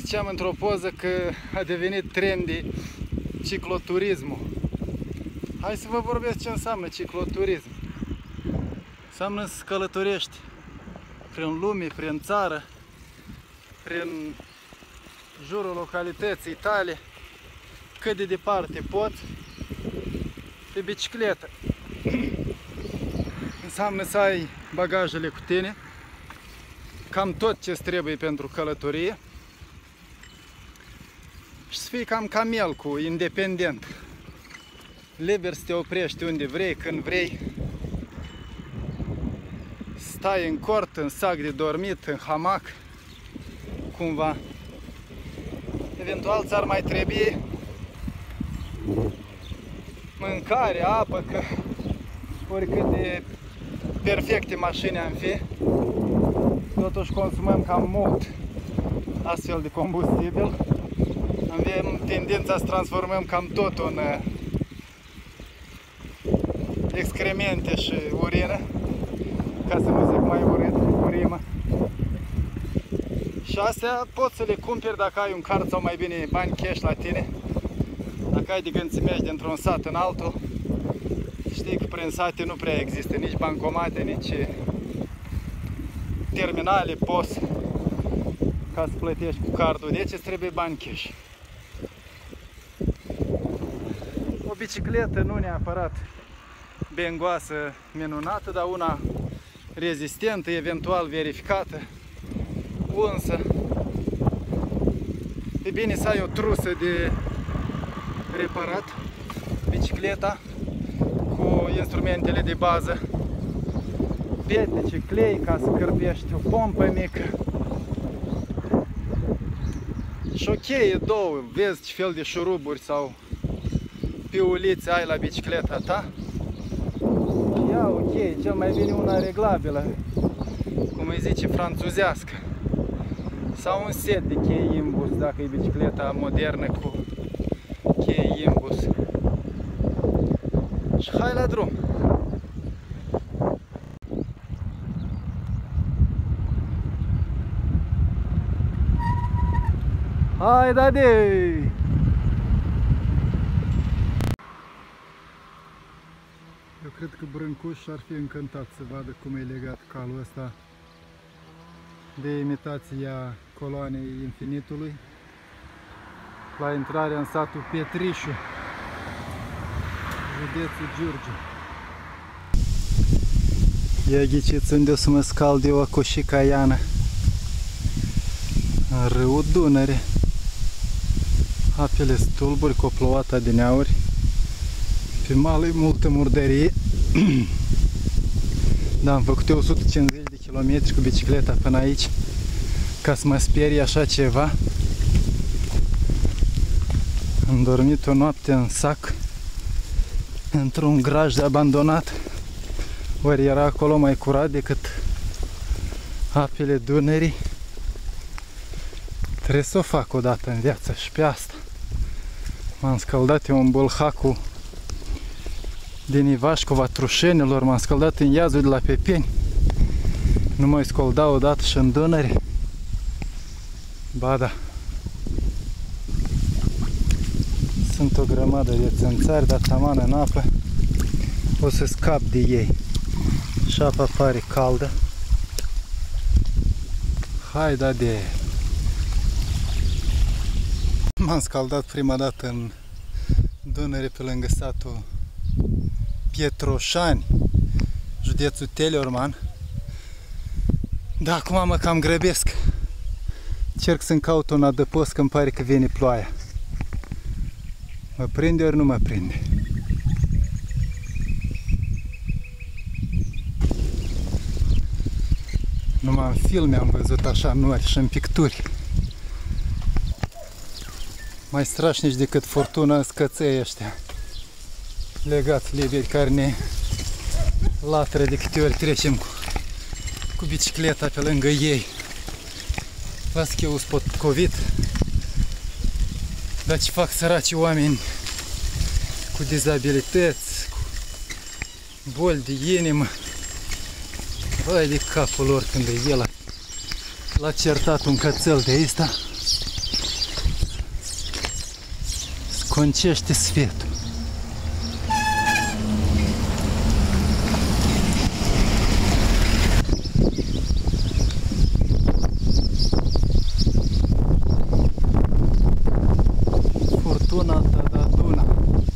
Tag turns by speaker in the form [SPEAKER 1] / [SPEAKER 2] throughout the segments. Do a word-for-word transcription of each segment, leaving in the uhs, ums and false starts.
[SPEAKER 1] ziceam într-o poză că a devenit trendy cicloturismul. Hai să vă vorbesc ce înseamnă cicloturism. Înseamnă să călătorești prin lume, prin țară, prin jurul localității tale, cât de departe poți, pe bicicletă. Înseamnă să ai bagajele cu tine, cam tot ce-ți trebuie pentru călătorie și să fii cam camel, cu independent. Liber să te oprești unde vrei, când vrei. Stai în cort, în sac de dormit, în hamac, cumva. Eventual ți-ar mai trebui mâncare, apă, că oricât de perfecte mașini am fi, totuși consumăm cam mult astfel de combustibil. Avem tendința să transformăm cam totul în excremente și urină, ca să nu zic mai urât, urimă. Și astea poți să le cumperi dacă ai un card sau mai bine bani cash la tine. Dacă ai de gând să mergi dintr-un sat în altul, știi că prin sate nu prea există nici bancomate, nici terminale, poți ca să plătești cu cardul, deci îți trebuie bani cash. O bicicletă nu neapărat bengoasă, minunată, dar una rezistentă, eventual verificată, unsă. E bine să ai o trusă de reparat bicicleta cu instrumentele de bază, pietece, clei ca să cărpești, o pompă mică și o cheie, două, vezi ce fel de șuruburi sau piulițe ai la bicicleta ta. Ia o cheie, cel mai bine una reglabilă, cum îi zice, franțuzească, sau un set de chei imbus, dacă e bicicleta modernă cu chei imbus. Și hai la drum! Hai, Dadi! Eu cred că Brâncuș ar fi încântat să vadă cum e legat calul ăsta de imitația coloanei infinitului la intrarea în satul Pietrișu, județul Giurgiu. Ia ghiciți unde o să mă scald eu cu coșica Iana, în râul Dunăre. Apele stulburi cu o plouată adineauri, pe malul e multă murdărie. Da, am făcut eu o sută cincizeci de kilometri cu bicicleta până aici, ca să mă sperie așa ceva. Am dormit o noapte în sac, într-un graj de abandonat, ori era acolo mai curat decât apele Dunării. Trebuie să o fac o dată în viață și pe asta. M-am scăldat eu în Bulhacul din Ivașcova Trușenilor, m-am scăldat în iazul de la Pepeni. Nu mai scălda odată și în Dunăre. Ba da. Sunt o grămadă de țânțari, dar taman în apă o să scap de ei. Și apa pare caldă. Hai, da de... M-am scaldat prima dată în Dunăre pe lângă satul Pietroșani, județul Teleorman. Da, acum mă cam grăbesc. Cerc să-mi caut un adăpost, că îmi pare că vine ploaia. Mă prinde ori nu mă prinde? Numai în filme am văzut așa nori și în picturi. Mai strașnici decât furtuna scăței ăștia legați liberi, care ne latră de câte ori trecem cu, cu bicicleta pe lângă ei. Las că eu sunt potcovit, dar ce fac săracii oameni cu dizabilități, cu boli de inimă. Vai de capul lor când e el l-a certat un cățel de ăsta. Concește sfetul. Furtuna ta da Duna.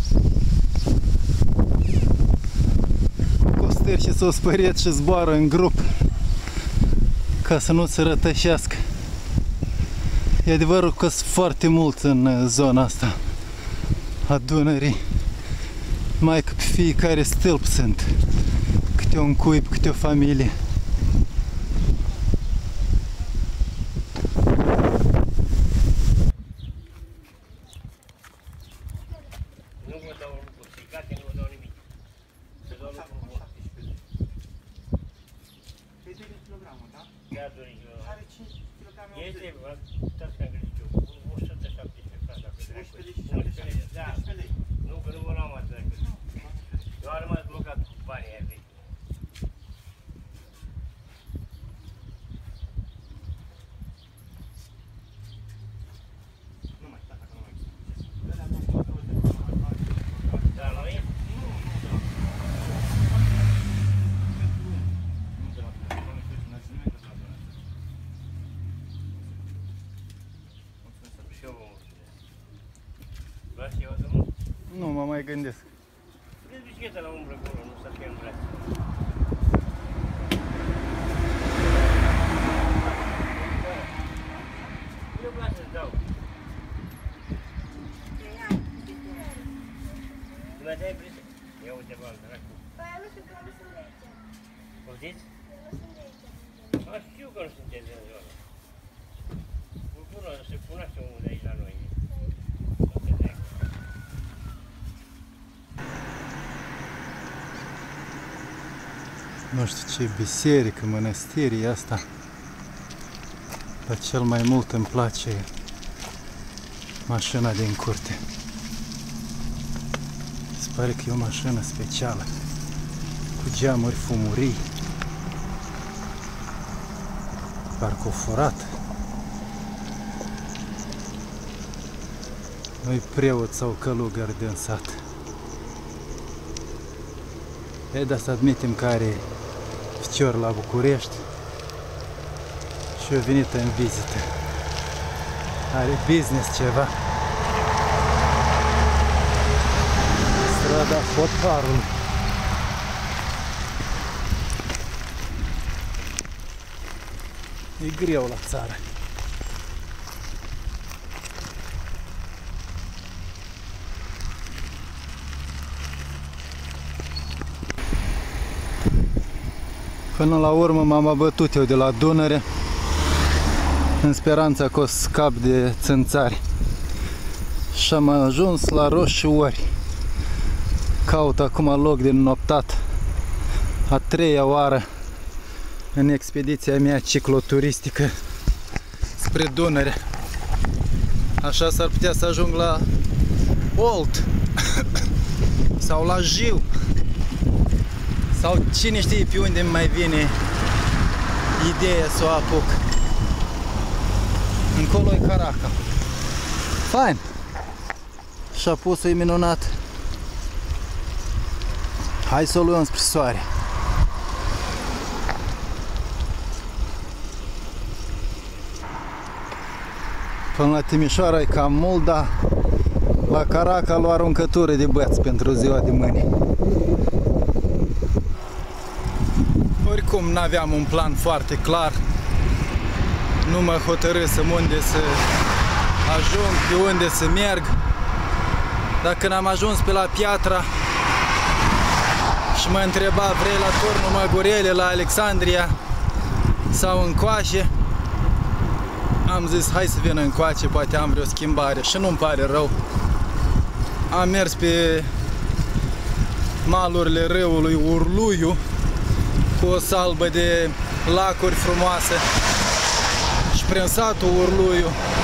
[SPEAKER 1] Costeri și s-o spăriet și zboară în grup ca să nu se rătășească. E adevărul că sunt foarte mulți în zona asta a Dunării. Mai că pe fiecare stâlp sunt câte un cuib, câte o familie.
[SPEAKER 2] Nu vă dau lucruri secate, nu vă dau nimic. Să dau lucruri bune.
[SPEAKER 3] treizeci de kilograme, da?
[SPEAKER 2] Chiar doi kilograme.
[SPEAKER 3] Are cinci kilograme.
[SPEAKER 2] Este, uitați că am gândit eu, o sută șaptesprezece frate, dacă dracu.
[SPEAKER 3] unsprezece,
[SPEAKER 2] Da,
[SPEAKER 3] șaptesprezece lei.
[SPEAKER 2] nu, că nu vă luam atât de cât. Eu am rămas blocat cu banii aia vechi.
[SPEAKER 3] Nu mai, dacă nu mai există. Ăla am luat douăzeci de kilograme.
[SPEAKER 2] Da, noi?
[SPEAKER 3] Nu, nu de la Nu de la Doamne, Cristi, înălțimea de la Doamne. Mulțumesc.
[SPEAKER 2] Și eu vă mulțumesc. Vreau să iau de mult?
[SPEAKER 1] Nu mă mai gândesc.
[SPEAKER 2] Puneți bicicleta la umbră acolo, nu să fie în brațe. Eu vreau să-ți dau. Nu mai dai brise? Ia uite, bă, dracu.
[SPEAKER 4] Păi nu știu că nu sunt de aici.
[SPEAKER 2] Poftiți?
[SPEAKER 4] Nu sunt de aici.
[SPEAKER 2] Mă știu că nu sunteți în zonă. Vă cunosc, se cunoaște unul de aici la noi. Nu te trec.
[SPEAKER 1] Nu știu ce biserică, mănăstire e asta. Dar cel mai mult îmi place mașina din curte. Se pare că e o mașină specială, cu geamuri fumurii. Parcă o furat. Nu-i preot sau călugăr din sat. E, dar să admitem că are ficior la București și a venit în vizită. Are business ceva. Strada Hotarului. E greu la țară. Până la urmă m-am abătut eu de la Dunăre în speranța că o să scap de țânțari. Și am ajuns la Roșiori. Caut acum loc de noptat. A treia oară în expediția mea cicloturistică spre Dunăre. Așa s-ar putea să ajung la Olt sau la Jiu. Sau cine știe pe unde mai vine ideea să o apuc. Încolo e Caracal. Fain. Și apusul e minunat. Hai să o luăm spre soare. Până la Timișoara e cam mult, dar la Caracal o aruncătură de băți pentru ziua de mâine. Oricum n-aveam un plan foarte clar. Nu mă hotărâsem unde să ajung, pe unde să merg. Dar când am ajuns pe la Piatra și mă întreba, vrei la Turnul Măgurele, la Alexandria sau încoace, am zis, hai să vin încoace, poate am vreo schimbare și nu-mi pare rău. Am mers pe malurile râului Urluiu cu o salbă de lacuri frumoase și prin satul Urluiu.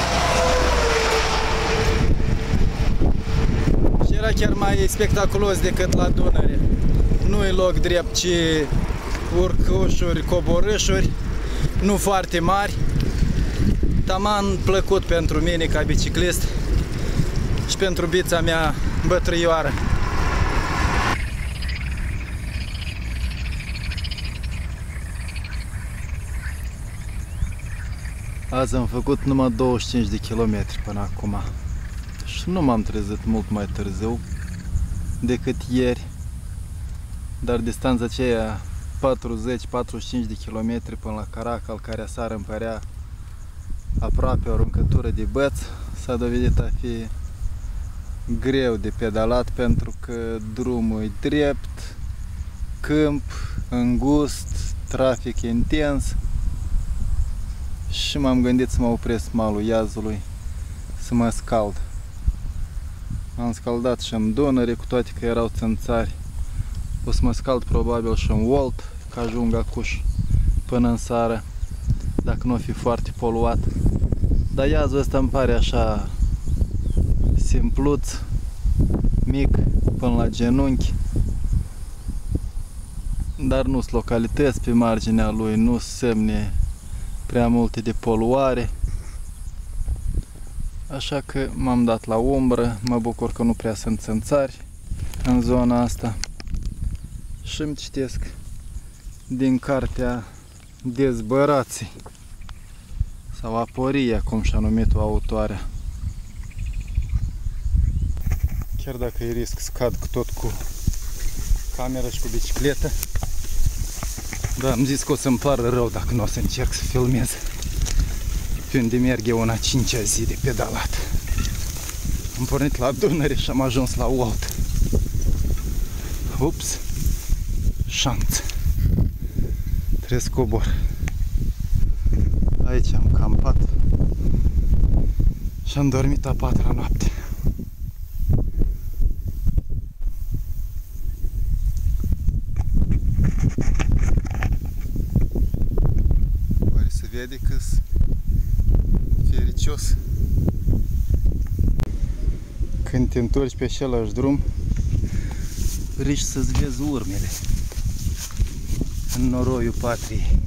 [SPEAKER 1] Și era chiar mai spectaculos decât la Dunăre. Nu e loc drept, ci urcușuri, coborâșuri, nu foarte mari. Taman plăcut pentru mine ca biciclist. și pentru bița mea bătrâioară. Azi am făcut numai douăzeci și cinci de kilometri până acum și nu m-am trezit mult mai târziu decât ieri, dar distanța aceea patruzeci patruzeci și cinci de kilometri până la Caracal, care aseară îmi părea aproape o aruncătură de băț, s-a dovedit a fi greu de pedalat pentru că drumul e drept, câmp, îngust, trafic intens și m-am gândit să mă opresc malul Iazului să mă scald. M-am scaldat și în Dunăre, cu toate că erau țânțari. O să mă scald probabil și în Olt, că ajung acuși până în seară, dacă nu o fi foarte poluat. Dar Iazul ăsta îmi pare așa simpluț, mic, până la genunchi. Dar nu sunt localități pe marginea lui, nu sunt semne prea multe de poluare. Așa că m-am dat la umbră, mă bucur că nu prea sunt țânțari în zona asta. Și îmi citesc din cartea Dezbărații sau Aporia, cum și-a numit-o autoarea. Chiar dacă e risc scad cu tot cu camera și cu bicicletă, dar am zis că o să-mi pară rău dacă nu o să încerc să filmez pe unde merg eu în a cincea zi de pedalat. Am pornit la Dunăre și am ajuns la Olt. Ups! Șanță! Trebuie să cobor. Aici am campat și am dormit a patra noapte. Oare se vede că-s fericios? Când te întorci pe același drum, riști să-ți vezi urmele în noroiul patriei.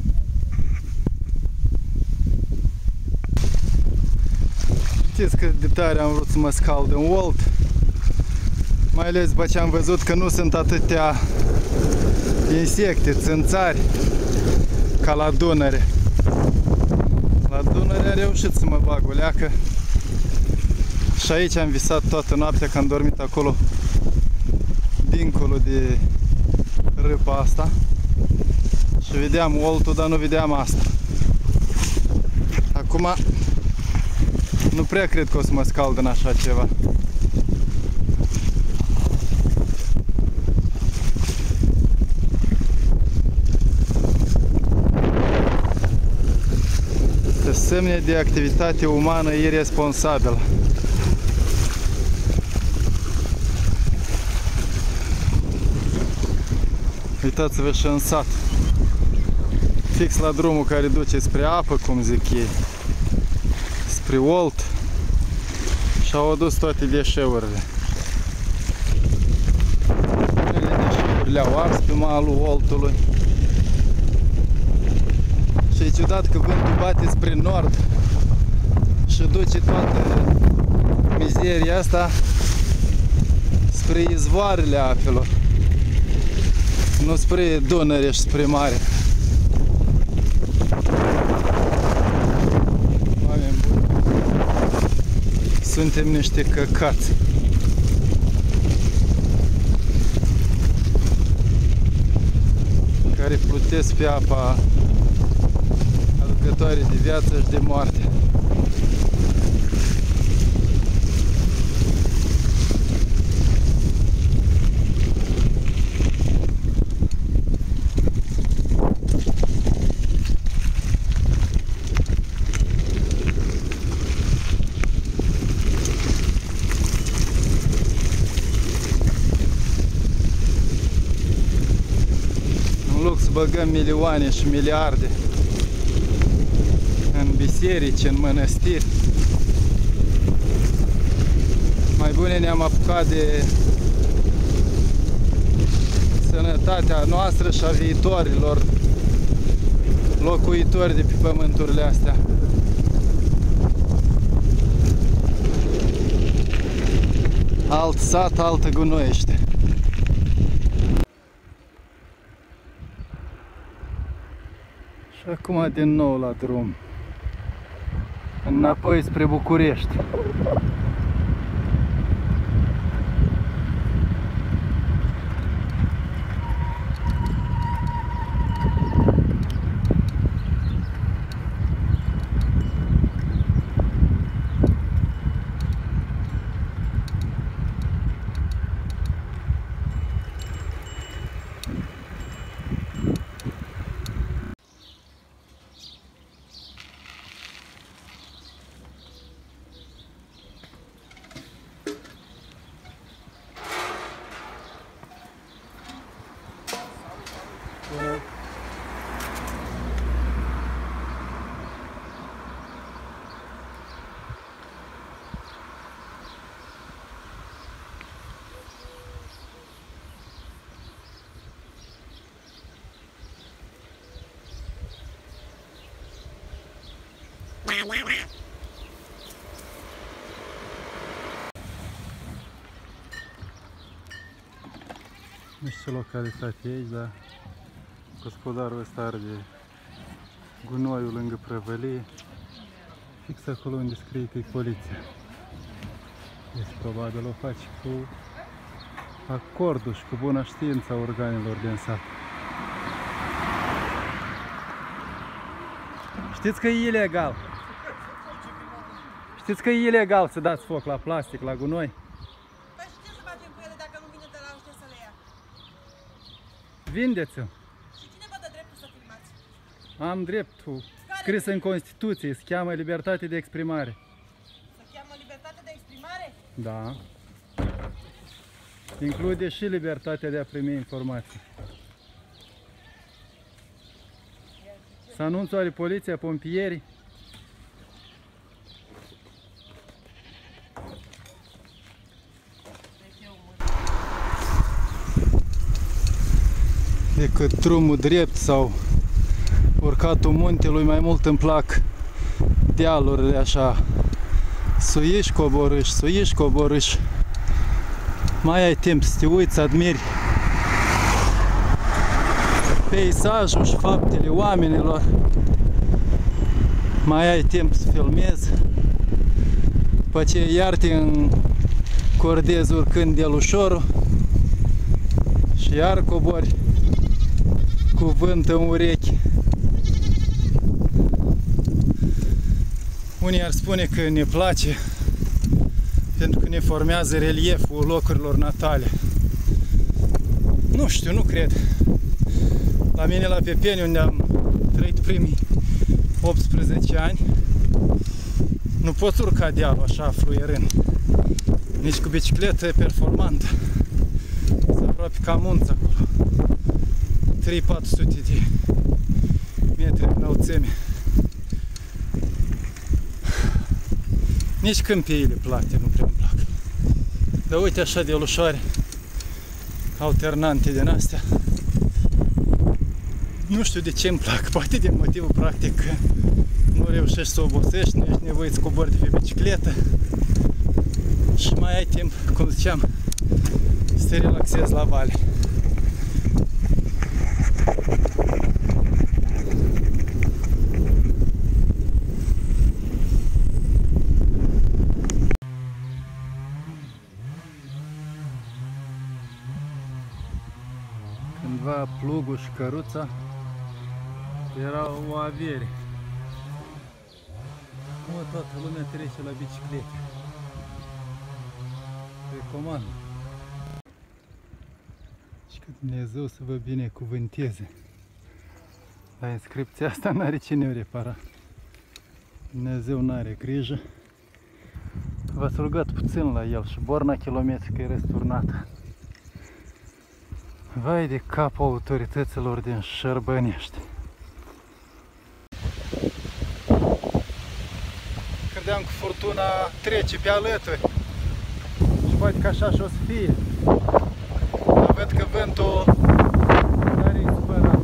[SPEAKER 1] Știți că de tare am vrut să mă scald în Olt, mai ales după ce am văzut că nu sunt atâtea insecte, țânțari ca la Dunăre. La Dunăre am reușit să mă bag o leacă și aici am visat toată noaptea, că am dormit acolo dincolo de râpa asta și vedeam Oltul, dar nu vedeam asta. Acum nu prea cred că o să mă scald în așa ceva. Este semne de activitate umană iresponsabilă. Uitați-vă și în sat, fix la drumul care duce spre apă, cum zic ei, spre Olt, și-au adus toate deșeurile. Unele deșeuri le-au ars pe malul Oltului. Și e ciudat că vântul bate spre nord și duce toată mizeria asta spre izvoarele apelor, nu spre Dunăre și spre mare. Oameni buni, suntem niște căcați. Care plutesc pe apa aducătoare de viață și de moarte. În loc să băgăm milioane și miliarde în biserici, în mănăstiri, mai bine ne-am apucat de sănătatea noastră și a viitorilor locuitori de pe pământurile astea. Alt sat, altă gunoiește. Și acum din nou la drum. Înapoi spre București. Bună. Nu știu ce localitate e aici, dar gospodarul ăsta arde gunoiul lângă prăvălie, fix acolo unde scrie că e poliția. Deci probabil o face cu acordul și cu bună știința organelor din sat. Știți că e ilegal? Știți că e ilegal să dați foc la plastic, la gunoi?
[SPEAKER 5] Păi și ce să facem cu ele dacă nu vine de la ăștia să le ia?
[SPEAKER 1] Vindeți-o!
[SPEAKER 5] Și cine vă dă dreptul să filmați?
[SPEAKER 1] Am dreptul scris în Constituție, se cheamă libertate de exprimare.
[SPEAKER 5] Se cheamă libertate de exprimare?
[SPEAKER 1] Da. Include și libertatea de a primi informații. Să anunț oare poliția, pompierii? Decât drumul drept sau urcatul muntelui, mai mult îmi plac dealurile așa, suiși, coborâși, suiși, coborâși. Mai ai timp să te uiți, să admiri peisajul și faptele oamenilor. Mai ai timp să filmezi. După aceea iar te încordezi urcând dealușorul și iar cobori cu vânt în urechi. Unii ar spune că ne place pentru că ne formează relieful locurilor natale. Nu știu, nu cred. La mine la Pepeni, unde am trăit primii optsprezece ani, nu poți urca dealul așa fluierând. Nici cu bicicletă performantă. Sunt aproape ca munți acolo. trei patru sute de metri înălțime. Nici câmpiile plate nu prea îmi plac. Dar uite așa de ușoare, alternante din astea. Nu știu de ce îmi plac, poate din motivul practic că nu reușești să obosești, nu ești nevoit să cobori de pe bicicletă și mai ai timp, cum ziceam, să te relaxezi la vale. Cândva plugul și căruța era o avere. Acum toată lumea trece la biciclete. Recomand. Și că Dumnezeu să vă binecuvânteze. La inscripția asta n-are cine o repara. Dumnezeu n-are grijă. V-ați rugat puțin la el și borna kilometri că e răsturnată. Vai de capul autorităților din Șărbănești. Credeam că furtuna trece pe alături și poate că așa și o să fie. Dar văd că vântul n-are supărat.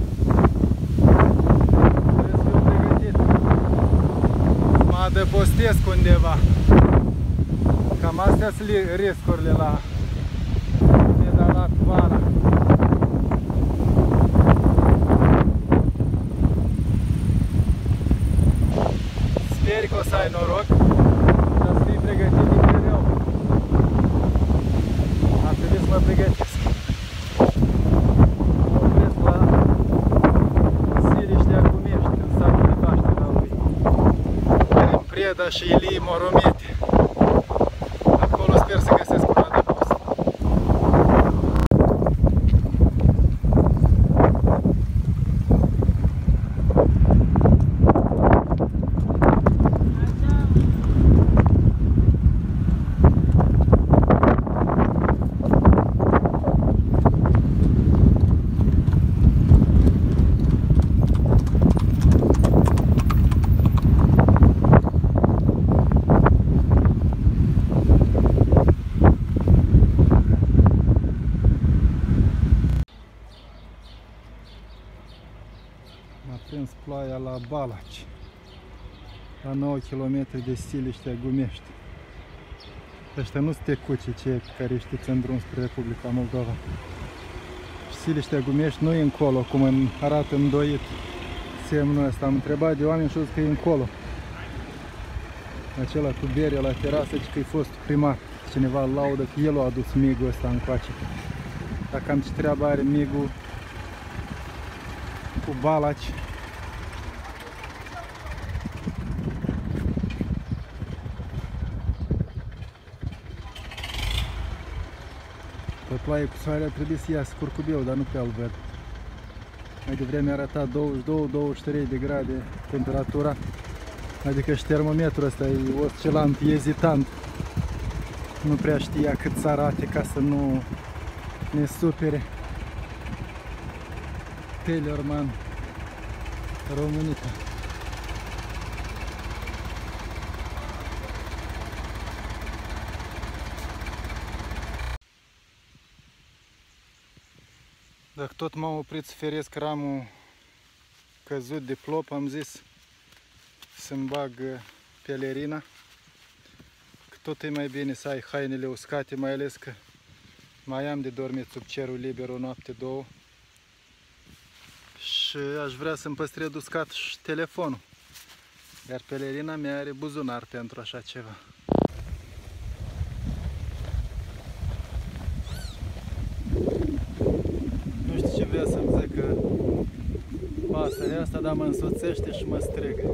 [SPEAKER 1] Trebuie să fiu pregătit. Mă adăpostesc undeva. Cam Cam astea sunt riscurile la pedalat vara. Sper că o să ai noroc, dar să fii pregătit din greu. Ar trebui să mă pregătesc. Mă opresc la Siliștea Gumești, în satul de Baștina lui Prin Preda și Ilii Moromete. Acolo sper să găsesc un adăpost. M-a prins ploaia la Balaci, la nouă kilometri de Siliștea Gumești. Ăștia nu sunt tecuci, cei care știți în drum spre Republica Moldova. Siliștea Gumești nu e încolo, cum îmi arată îndoit semnul ăsta. Am întrebat de oameni și au zis că e încolo. Acela cu bere la terasă, ci că e fost primar. Cineva laudă că el a adus migul ăsta încoace. Dar cam ce treabă are migul cu Balaci. Pe ploaie cu soare ar trebui să iasă curcubiu, dar nu prea îl văd. Mai devreme arăta douăzeci și doi douăzeci și trei de grade temperatura, adică și termometrul ăsta e oscilant, e ezitant. Nu prea știa cât să arate ca să nu ne supere. Tellerman Românica. Dacă tot m-am oprit să feresc ramul căzut de plop, am zis să-mi bag pelerina, că tot e mai bine să ai hainele uscate, mai ales că mai am de dormit sub cerul liber o noapte, două. Și aș vrea să-mi păstrez uscat și telefonul. Iar pelerina mea are buzunar pentru așa ceva. Nu știu ce vrea să-mi zică pasărea asta, dar mă însoțește și mă strigă.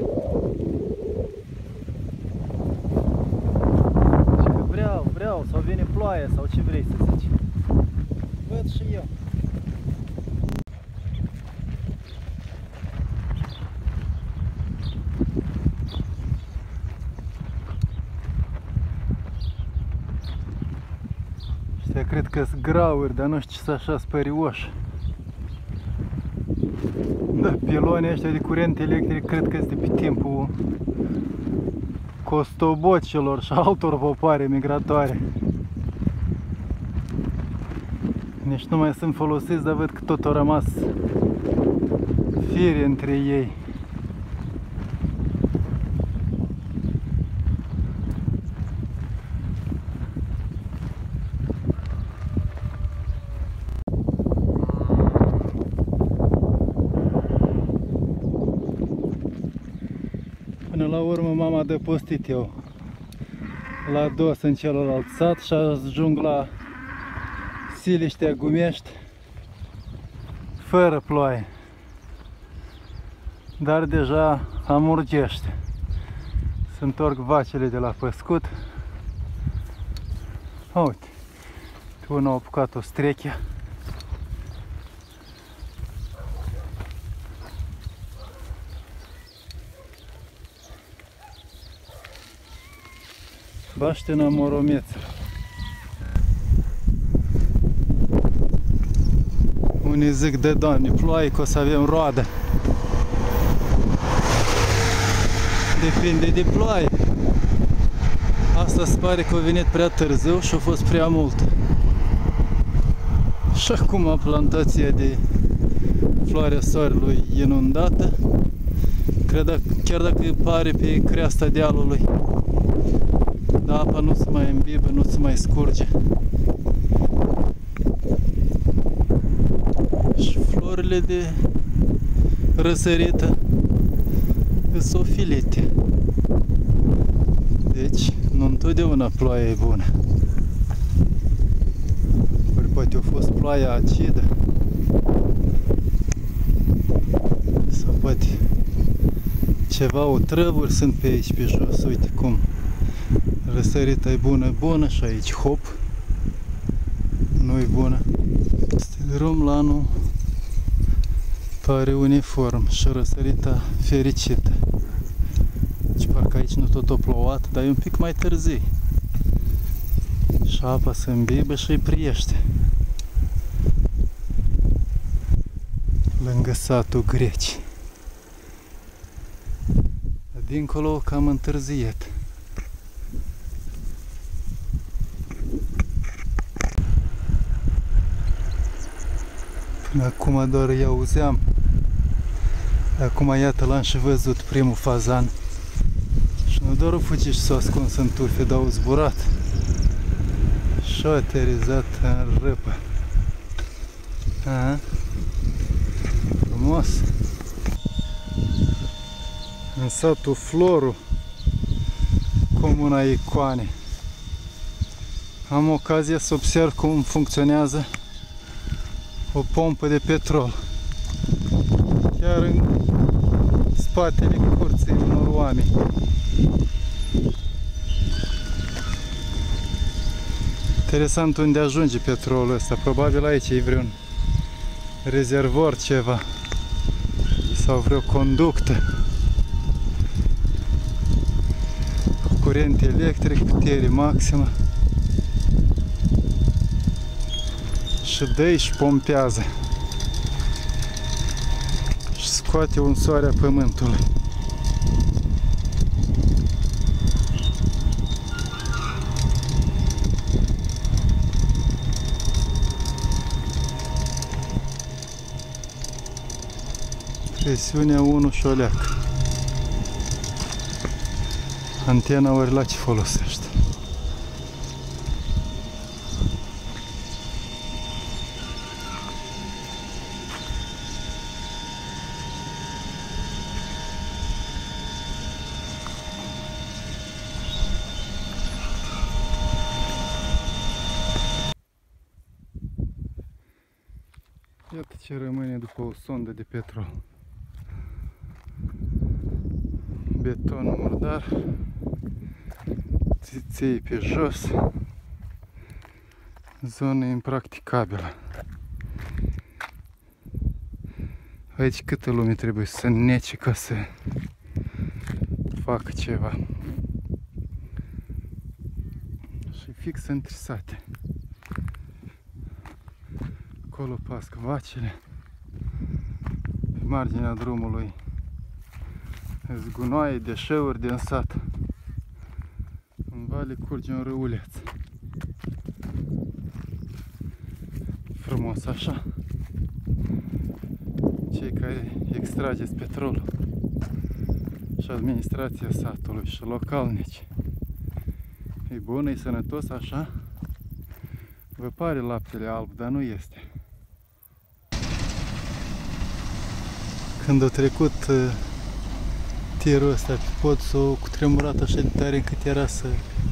[SPEAKER 1] Și că vreau, vreau, sau vine ploaia, sau ce vrei să zici. Văd și eu. Cred că sunt grauri, dar nu știu ce sunt așa spărioși. Da, pilonii ăștia de curent electric cred că este pe timpul costobocilor și altor popoare migratoare. Nici nu mai sunt folosiți, dar văd că tot au rămas fire între ei. Până la urmă m-am adăpostit eu la dos în celălalt sat și ajung la Siliștea Gumești fără ploaie, dar deja amurgește. Se întorc vacile de la păscut. Uite, pe una a apucat o strechea. Baștina Moromeță. Unii zic de Doamne, ploaie că o să avem roadă. Depinde de ploaie. Asta se pare că a venit prea târziu și a fost prea mult. Și acum plantația de floarea soarelui e inundată. Cred că chiar dacă pare pe creasta dealului dar apa nu se mai îmbibă, nu se mai scurge. Și florile de răsărită sunt ofilite. Deci, nu întotdeauna ploaia e bună. Ori poate a fost ploaia acidă. Sau poate ceva otrăvuri sunt pe aici, pe jos. Uite cum răsărita e bună, bună și aici, hop, nu e bună. Este drum la anul pare uniform și răsărita fericită. Deci parcă aici nu tot a plouat, dar e un pic mai târziu. Și apa se îmbibă și îi priește. Lângă satul Greci. Dincolo cam întârziet. Până acum doar îi auzeam. Acum iată l-am și văzut primul fazan. Și nu doar o fugit și s-a ascuns în tufe, dar au zburat. Și a aterizat în râpă. Aha. Frumos. În satul Floru, comuna Icoane. Am ocazia să observ cum funcționează o pompă de petrol. Chiar în spatele curții unor oameni. Interesant unde ajunge petrolul ăsta. Probabil aici e vreun rezervor ceva. Sau vreo conductă. Cu curent electric, putere maximă. Și dă și pompează. Și scoate unsoarea pământului. Presiunea unu și o leacă. Antena ori la ce folosește? Iată ce rămâne după o sondă de petrol. Beton murdar, țiței pe jos, zonă impracticabilă. Aici câtă lume trebuie să nece ca să facă ceva. Și fix între sate. Acolo pasc vacile. Pe marginea drumului zgunoaie, deșeuri din sat. În vale curge un râuleț. Frumos așa. Cei care extrageți petrol și administrația satului și localnici. E bun, e sănătos așa. Vă pare laptele alb, dar nu este. Când a trecut tirul ăsta pe pod, s-a cutremurat așa de tare încât era să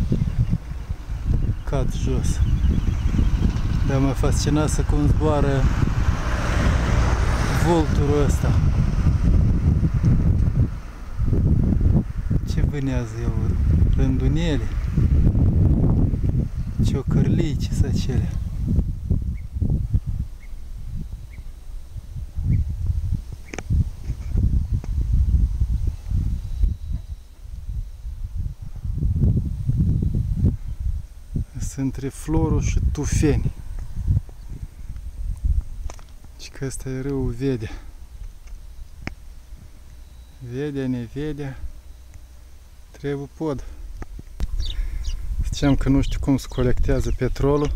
[SPEAKER 1] cad jos. Dar mă fascinase cum zboară vulturul ăsta. Ce vânează el? Rândunele? Ciocărlii, ce sunt acelea? Între Floru și Tufeni. Și că ăsta e râul Vedea. Vedea, Nevedea, trebuie pod. Ziceam că nu știu cum se colectează petrolul,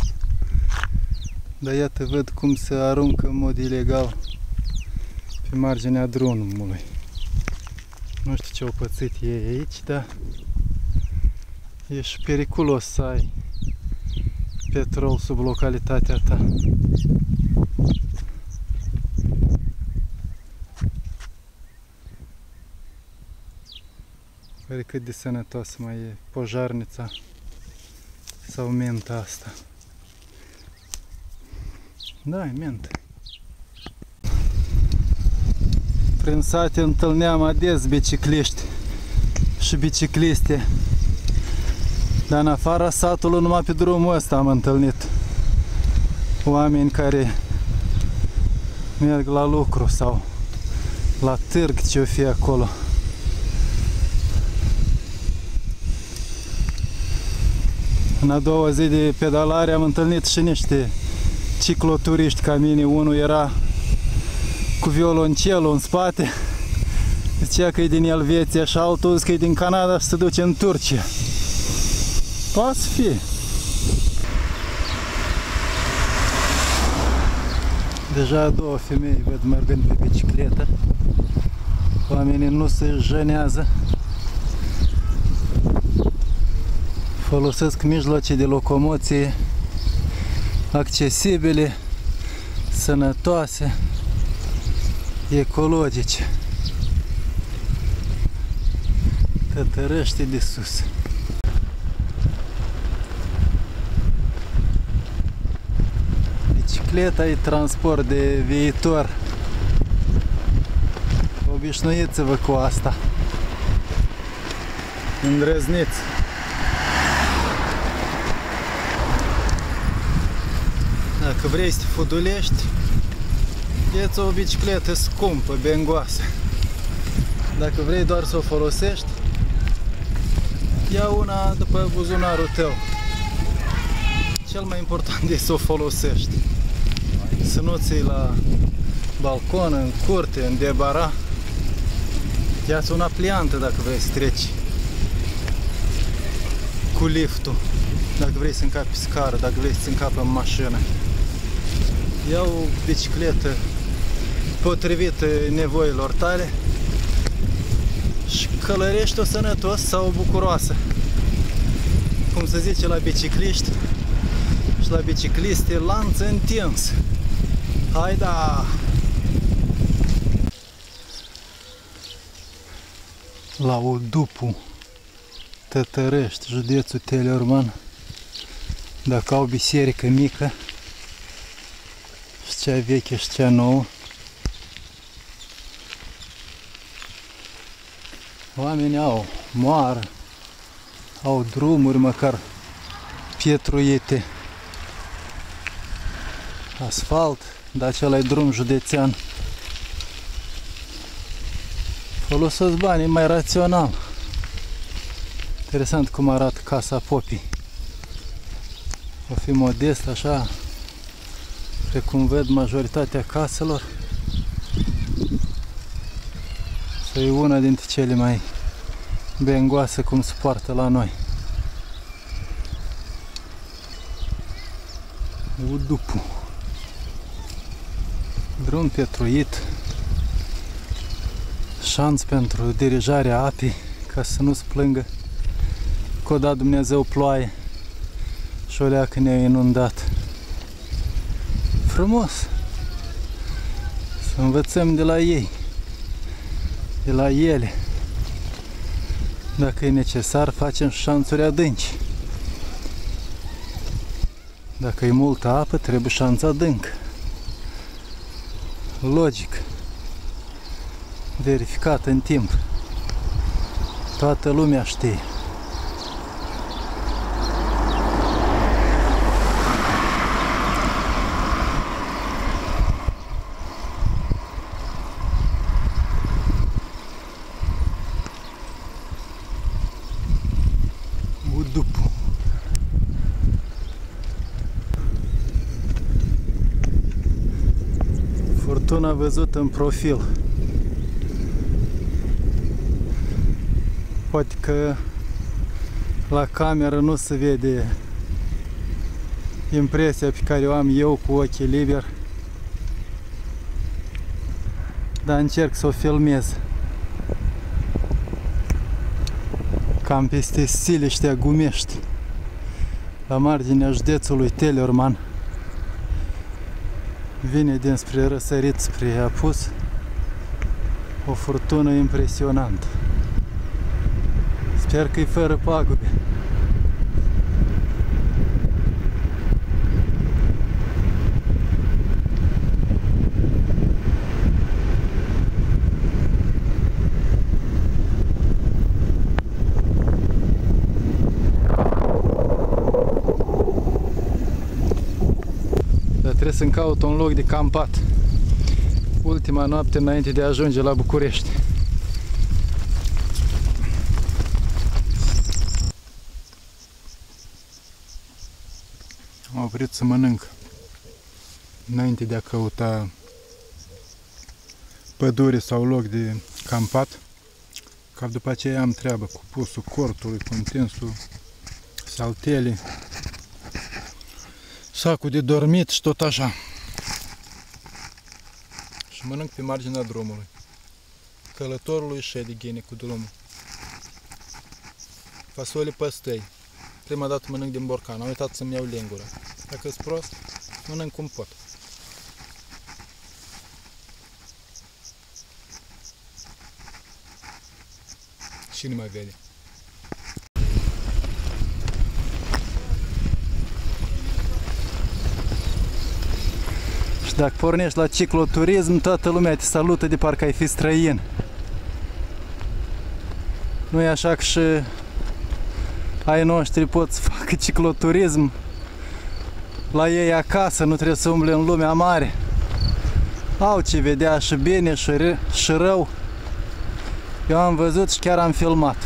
[SPEAKER 1] dar iată văd cum se aruncă în mod ilegal pe marginea drumului. Nu știu ce au pățit ei aici, dar E și periculos să ai petrol sub localitatea ta. Pare cât de sănătoasă mai e pojarnița sau menta asta. Da, e mentă. Prin sate întâlneam ades bicicliști și bicicliste. Dar în afara satului, numai pe drumul ăsta am întâlnit oameni care merg la lucru sau la târg, ce-o fi acolo. În a doua zi de pedalare am întâlnit și niște cicloturiști ca mine. Unul era cu violoncelul în spate, zicea că e din Elveția, și altul zice că e din Canada și se duce în Turcia. Poate fi. Deja două femei văd mergând pe bicicletă. Oamenii nu se jănează. Folosesc mijloace de locomoție accesibile, sănătoase, ecologice. Tătărăște de sus. Bicicleta e transport de viitor. Obișnuiți-vă cu asta. Îndrăzniți. Dacă vrei să te fudulești, ia-ți o bicicletă scumpă, bengoasă. Dacă vrei doar să o folosești, ia una după buzunarul tău. Cel mai important e să o folosești. Să nu ți-i la balcon, în curte, în debara. Ia-ți una pliantă dacă vrei să treci cu liftul. Dacă vrei să încapi pe scară, dacă vrei să încapi în mașină. Ia o bicicletă potrivită nevoilor tale și călărește-o sănătos sau bucuroasă. Cum se zice la bicicliști și la bicicliste, lanț întins. Haida! La Udupu, Tătărești, județul Teleorman, dacă au biserică mică, și cea veche și cea nouă, oamenii au moară, au drumuri măcar pietruite, asfalt, dar acela e drum județean. Folosesc banii mai rațional. Interesant cum arată casa Popii. O fi modest, așa, precum ved majoritatea caselor. Să e una dintre cele mai bengoase cum se poartă la noi. Udupu. Drum pietruit. Șanț pentru dirijarea apei, ca să nu-ți plângă că o dat Dumnezeu ploaie și o leacă ne-a inundat. Frumos! Să învățăm de la ei, de la ele. Dacă e necesar, facem șanțuri adânci. Dacă e multă apă, trebuie șanț adânc. Logic. Verificat în timp. Toată lumea știe. Udupu. Furtuna văzută în profil. Poate că la cameră nu se vede impresia pe care o am eu cu ochii liberi, dar încerc să o filmez. cam peste Siliștea Gumești, la marginea județului Teleorman. Vine dinspre răsărit spre apus o furtună impresionantă. Sper că-i fără pagube. Trebuie să-mi caut un loc de campat. Ultima noapte înainte de a ajunge la București. Am oprit să mănânc înainte de a căuta pădure sau loc de campat, ca după aceea am treabă cu pusul cortului, cu întinsul saltelei, sacul de dormit și tot așa. Și mănânc pe marginea drumului. Călătorului șede ghine cu drumul. Fasole păstăi. Prima dată mănânc din borcan. Am uitat să-mi iau lingura. Dacă-s prost, mănânc cum pot. Și nu mai vede. Și dacă pornești la cicloturism, toată lumea te salută de parcă ai fi străin. Nu e așa că și ai noștri pot să facă cicloturism la ei acasă, nu trebuie să umble în lumea mare. Au ce vedea și bine și, ră, și rău. Eu am văzut și chiar am filmat.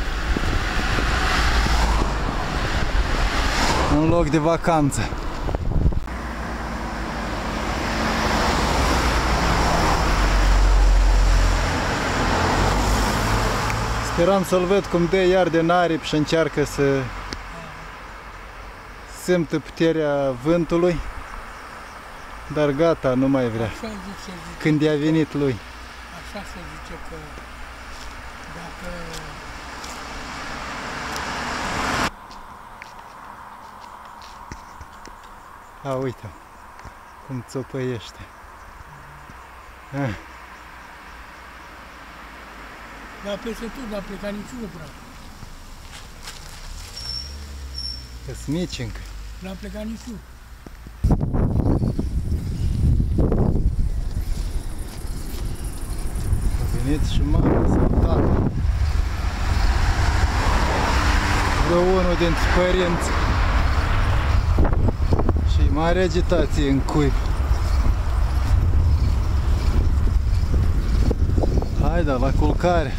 [SPEAKER 1] În loc de vacanță. Speram să-l văd cum dă iar de naripi și încearcă să simtă puterea vântului, dar gata, nu mai vrea.
[SPEAKER 6] Așa zice, zice,
[SPEAKER 1] Când i-a venit lui.
[SPEAKER 6] așa se zice că dacă
[SPEAKER 1] A, uite cum țopăiește. Ah.
[SPEAKER 6] dar peste tot n-a plecat niciunul prea.
[SPEAKER 1] Că-s mici încă.
[SPEAKER 6] N-a plecat niciunul.
[SPEAKER 1] A venit și mama sau tata. Vreo unul dintre părinți. Și mare agitație în cuib. Haide, la culcare.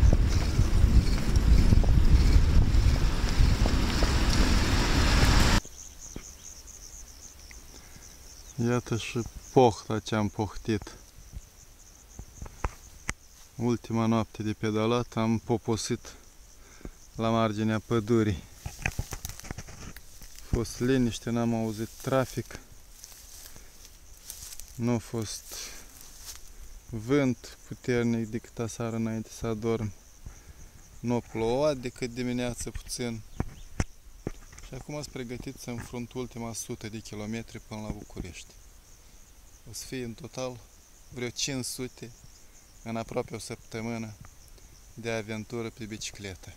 [SPEAKER 1] Iată și pohta ce am pohtit. Ultima noapte de pedalat am poposit la marginea pădurii. A fost liniște, n-am auzit trafic. Nu a fost vânt puternic decât aseară înainte să adorm. Nu a plouat decât dimineața puțin. Și acum sunt pregătit să înfrunt ultima sută de kilometri până la București. O să fie în total vreo cinci sute în aproape o săptămână de aventură pe bicicletă.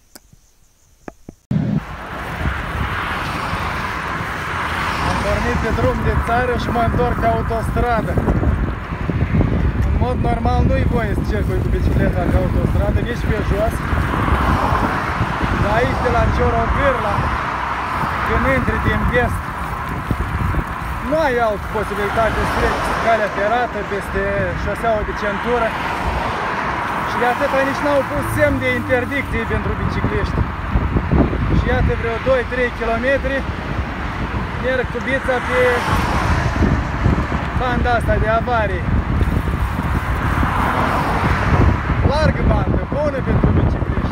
[SPEAKER 1] Am pornit pe drum de țară și mă întorc pe autostradă. În mod normal nu-i voie să circui cu bicicleta pe autostradă, nici pe jos. Dar aici, de la Ciorogârla, când intri din vest, nu ai altă posibilitate să treci calea ferată peste șoseaua de centură. Și de atâta nici n-au pus semn de interdicție pentru bicicliști. Și iată vreo doi trei kilometri merg cu bița pe banda asta de avarii. Largă bandă, bună pentru bicicliști.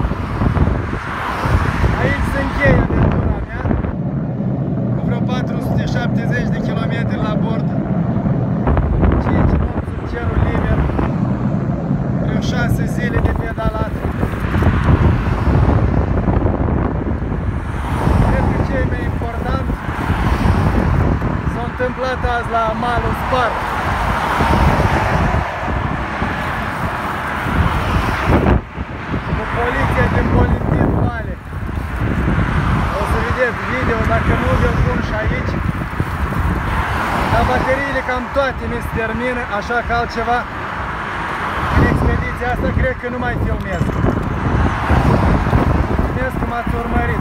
[SPEAKER 1] Aici se încheie aventura mea, cu vreo patru sute șaptezeci de kilometri la bord, cinci nopți sub cerul liber, vreo șase zile de pedalat. dat azi la malul Spart. Cu poliția din Bolintin Vale. O să vedeți video, dacă nu vi-l pun și aici. Dar bateriile cam toate mi se termină, așa că altceva în expediția asta cred că nu mai filmez. Mulțumesc că m-ați urmărit.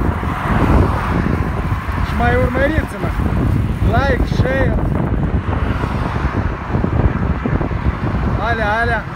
[SPEAKER 1] Și mai urmăriți-mă! Like, share! Alea, alea!